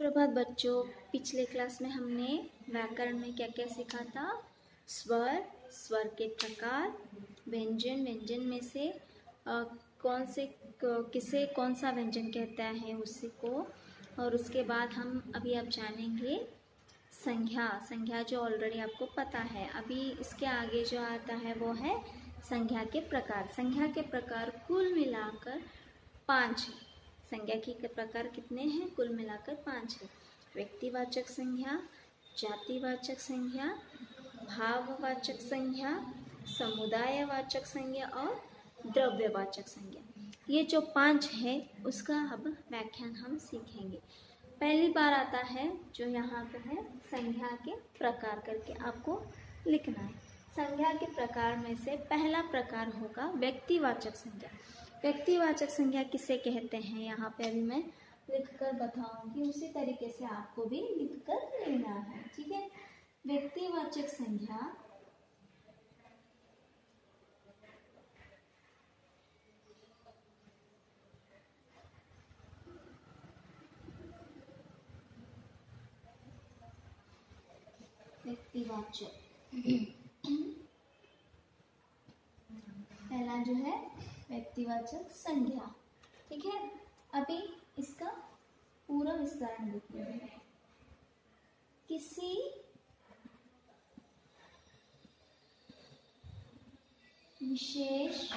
सुप्रभात बच्चों। पिछले क्लास में हमने व्याकरण में क्या क्या सीखा था। स्वर, स्वर के प्रकार, व्यंजन, व्यंजन में से किसे कौन सा व्यंजन कहता है उसी को, और उसके बाद हम अभी अब जानेंगे संज्ञा। संज्ञा जो ऑलरेडी आपको पता है। अभी इसके आगे जो आता है वो है संज्ञा के प्रकार। संज्ञा के प्रकार कुल मिलाकर 5 है। संज्ञा के प्रकार कितने हैं? कुल मिलाकर 5 है। व्यक्तिवाचक संज्ञा, जातिवाचक संज्ञा, भाववाचक संज्ञा, समुदायवाचक संज्ञा और द्रव्यवाचक संज्ञा। ये जो 5 है उसका अब व्याख्यान हम सीखेंगे। पहली बार आता है जो यहाँ पे है संज्ञा के प्रकार करके आपको लिखना है। संज्ञा के प्रकार में से पहला प्रकार होगा व्यक्तिवाचक संज्ञा। व्यक्तिवाचक संज्ञा किसे कहते हैं यहाँ पे अभी मैं लिखकर बताऊंगी, उसी तरीके से आपको भी लिखकर लेना है, ठीक है। व्यक्तिवाचक संज्ञा पहला जो है व्यक्तिवाचक संज्ञा, ठीक है। अभी इसका पूरा विस्तारण देखते हैं। किसी विशेष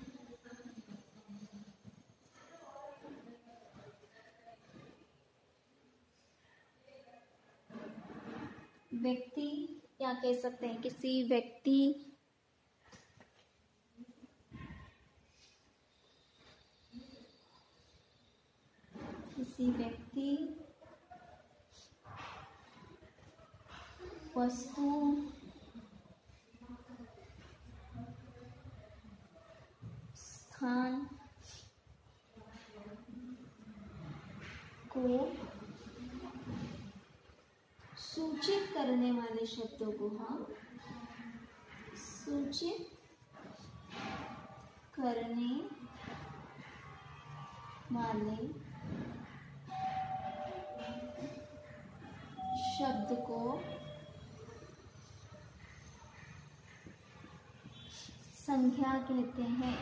व्यक्ति, या कह सकते हैं किसी व्यक्ति वस्तु, स्थान को सूचित करने वाले शब्दों को हम सूचित करने वाले शब्द को संज्ञा कहते हैं।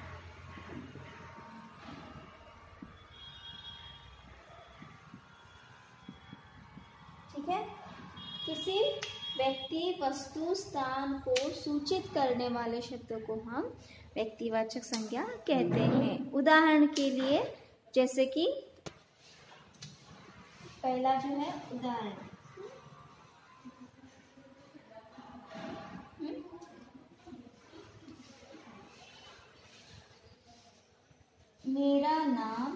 ठीक है। किसी व्यक्ति, वस्तु, स्थान को सूचित करने वाले शब्दों को हम व्यक्तिवाचक संज्ञा कहते हैं। उदाहरण के लिए जैसे कि पहला जो है उदाहरण, मेरा नाम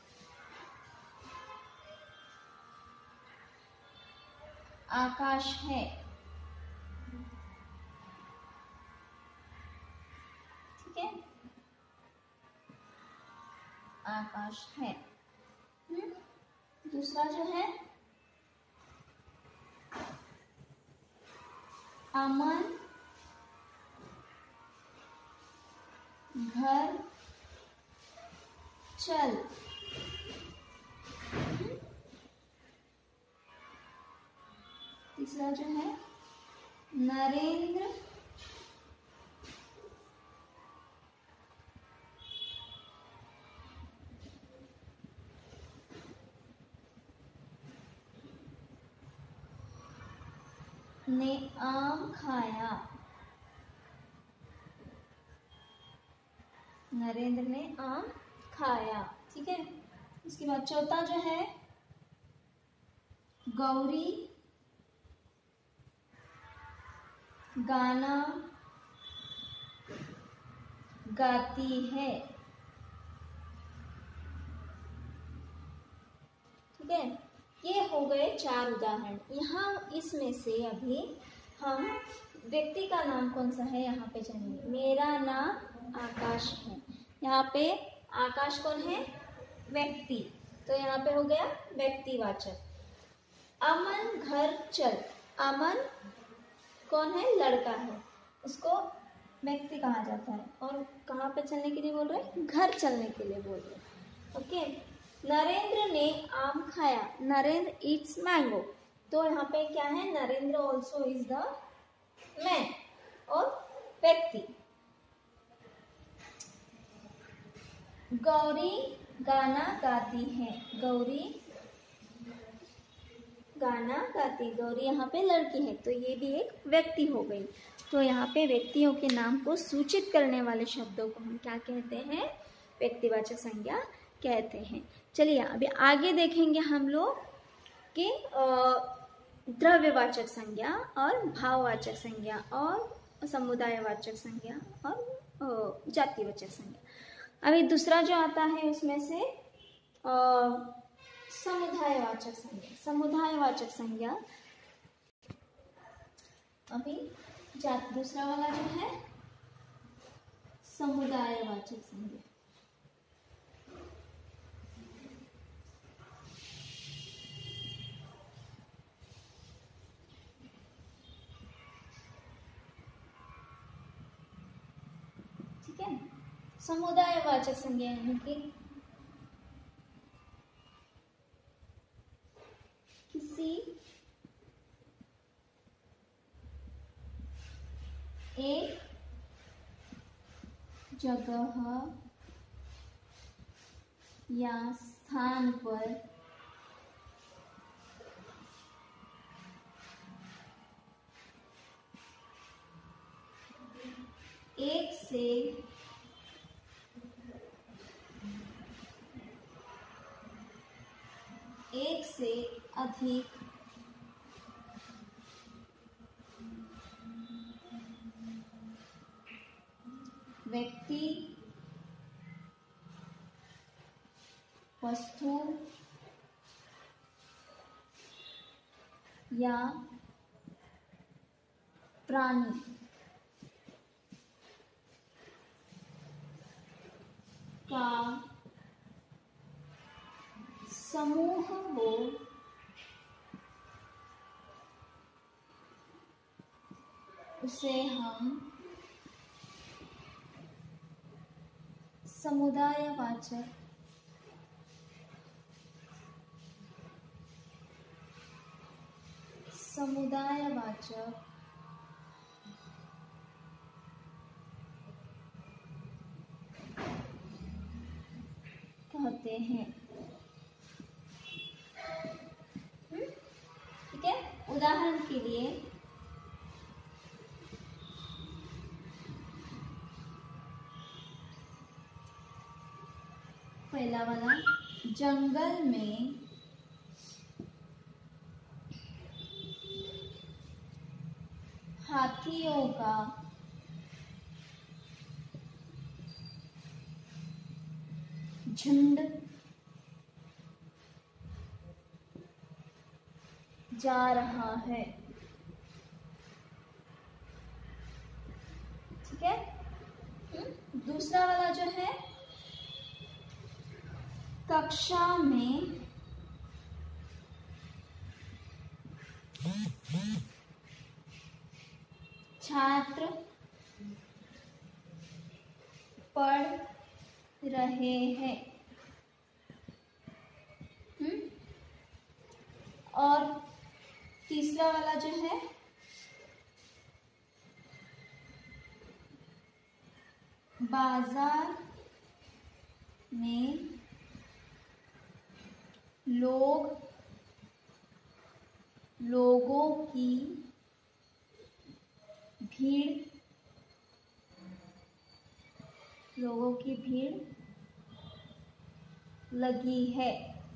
आकाश है। ठीक है, आकाश है। दूसरा जो है अमन घर चल। तीसरा जो है नरेंद्र ने आम खाया। नरेंद्र ने आम खाया। ठीक है। इसके बाद चौथा जो है गौरी गाना गाती है। ठीक है, ये हो गए 4 उदाहरण। यहाँ इसमें से अभी हम व्यक्ति का नाम कौन सा है यहाँ पे जानेंगे। मेरा नाम आकाश है। यहाँ पे आकाश कौन है? व्यक्ति, तो यहाँ पे हो गया व्यक्तिवाचक। अमन घर चल। अमन कौन है? लड़का है, उसको व्यक्ति कहा जाता है। और कहाँ पे चलने के लिए बोल रहे हैं? घर चलने के लिए बोल रहे हैं। ओके। नरेंद्र ने आम खाया, नरेंद्र ईट्स मैंगो। तो यहाँ पे क्या है, Narendra also is the man और व्यक्ति। गौरी गाना गाती है, गौरी गाना गाती, गौरी यहाँ पे लड़की है, तो ये भी एक व्यक्ति हो गई। तो यहाँ पे व्यक्तियों के नाम को सूचित करने वाले शब्दों को हम क्या कहते हैं, व्यक्तिवाचक संज्ञा कहते हैं। चलिए अभी आगे देखेंगे हम लोग कि द्रव्यवाचक संज्ञा और भाववाचक संज्ञा और समुदायवाचक संज्ञा और जातिवाचक संज्ञा। अभी दूसरा जो आता है उसमें से समुदायवाचक संज्ञा। समुदायवाचक संज्ञा अभी दूसरा वाला जो है समुदायवाचक संज्ञा। ठीक है, समुदायवाचक संज्ञा यानी कि किसी एक जगह या स्थान पर एक से अधिक व्यक्ति, वस्तु या प्राणी का समूह हो, उसे हम समुदायवाचक कहते हैं। ठीक है, उदाहरण के लिए पहला वाला, जंगल में हाथियों का झुंड जा रहा है। ठीक है, दूसरा वाला जो है, कक्षा में छात्र पढ़ रहे हैं। और तीसरा वाला जो है, बाजार में लोगों की भीड़ लगी है।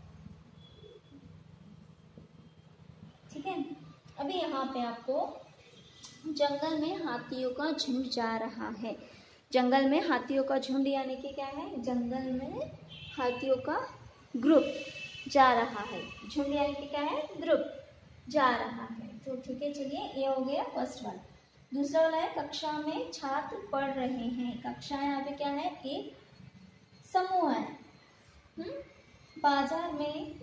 ठीक है, अभी यहाँ पे आपको जंगल में हाथियों का झुंड जा रहा है। जंगल में हाथियों का झुंड यानी कि क्या है, जंगल में हाथियों का ग्रुप जा रहा है। झुंड यानी कि क्या है, ग्रुप जा रहा है। तो ठीक है, चलिए ये हो गया फर्स्ट वन। दूसरा वाला है, कक्षा में छात्र पढ़ रहे हैं। कक्षा यहाँ पे क्या है, एक समूह है। बाजार में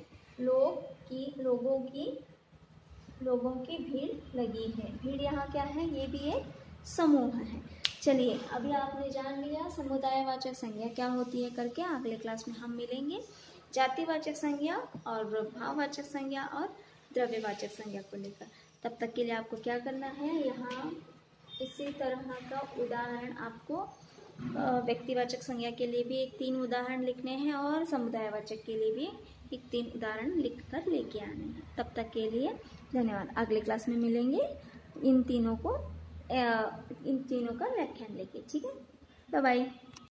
लोगों की भीड़ लगी है। भीड़ यहाँ क्या है, ये भी एक समूह है। चलिए अभी आपने जान लिया समुदायवाचक संज्ञा क्या होती है करके। अगले क्लास में हम मिलेंगे। जातिवाचक संज्ञा और भाववाचक संज्ञा और द्रव्यवाचक संज्ञा को लेकर। तब तक के लिए आपको क्या करना है, यहाँ इसी तरह का उदाहरण आपको व्यक्तिवाचक संज्ञा के लिए भी एक 3 उदाहरण लिखने हैं और समुदायवाचक के लिए भी एक 3 उदाहरण लिखकर लेके आने हैं। तब तक के लिए धन्यवाद। अगले क्लास में मिलेंगे इन तीनों का व्याख्यान लेके। ठीक है, बाय बाय।